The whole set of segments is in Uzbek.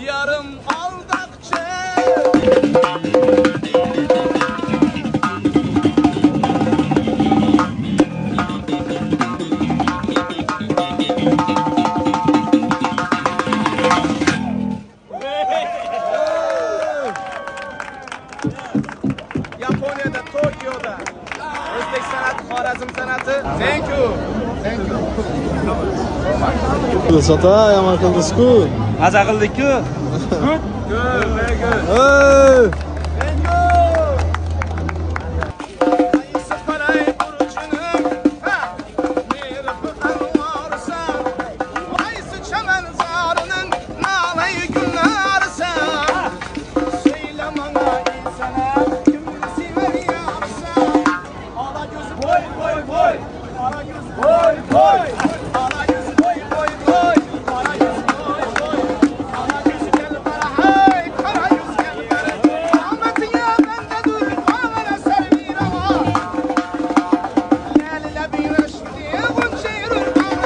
yarım aldakçı. Yaponya'da, Tokyo'da Özbek sanatı, Xorazm sanatı. Thank you. Thank you. Sota yaman qildingiz-ku. Maza qildik-ku. Good, very good. Hey! Thank you. Ayısı parayı burucunum, ha, nerfi anvarsan, ayısı çemen zarının, nalayı günlersen, söyle bana insana, kimini sever yarsan, ala gözü boy boy boy, ala gözü boy boy, ala gözü boy boy boy, ala gözü boy boy, ala gözü gel bana hey, kara yüz gel bana, rahmetin ya bende dur, bana servir ama, yerle bir eşti, bunca yürür kan,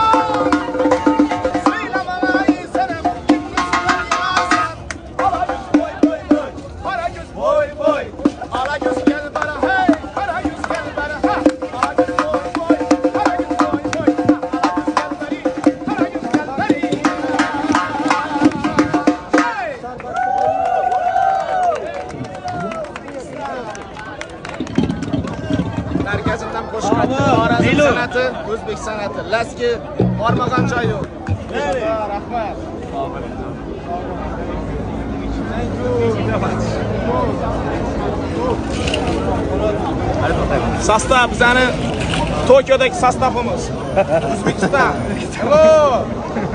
söyle bana insana, kimini sever yarsan, ala gözü boy boy boy, kara göz boy boy, ala göz gel bana hey, kara yüz gel bana ha, ala göz boy boy, kara göz boy boy, ala göz gel bari, kara göz gel bari. Hey! Merkezimden qo'shiq Xorazm san'ati, O'zbek san'ati. Laski bormagan joy yo'q. Rahmat. Sostav bizani Tokyodagi sostavimiz. O'zbekiston. Hello.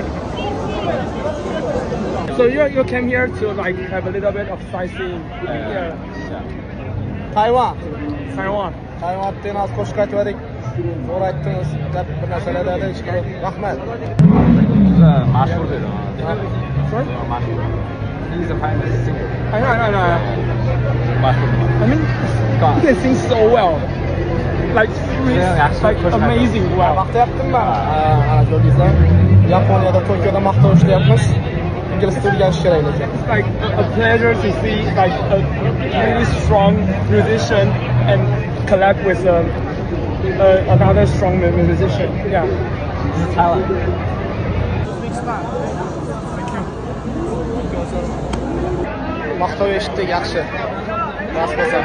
So you came here to like have a little bit of sightseeing here, Tayvan. Taiwan. Tayvandan az qo'shiq aytdik. To'g'ri aytdingiz. Gap bir narsalar deyishga rahmat. Mashhur dedi. Sorry? Mashhur. He's a famous singer. I know. Mashhur. I mean, he can sing so well. Like, Yeah, like amazing well. Maqtayaptimmi? Ana ko'rdingizlar. Yaponiyada, Tokyoda maqtov ishlayapmiz. Ingliz tilini o'rganish kerak lekin. It's like a pleasure to see like a really strong musician and collab with another strong musician. Yeah. Thailand. O'zbekiston. Maqtov eshitdik, yaxshi. Bas bo'lsa.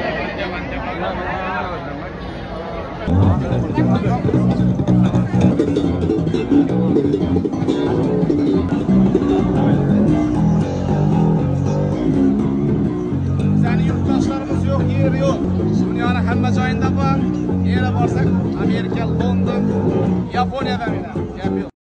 Bizning yurtdoshlarimiz yo'q, yer yo'q. Dunyoning hamma joyida bor. Yana borsak, Amerika, London, Yaponiyada mena. Gap yo'q.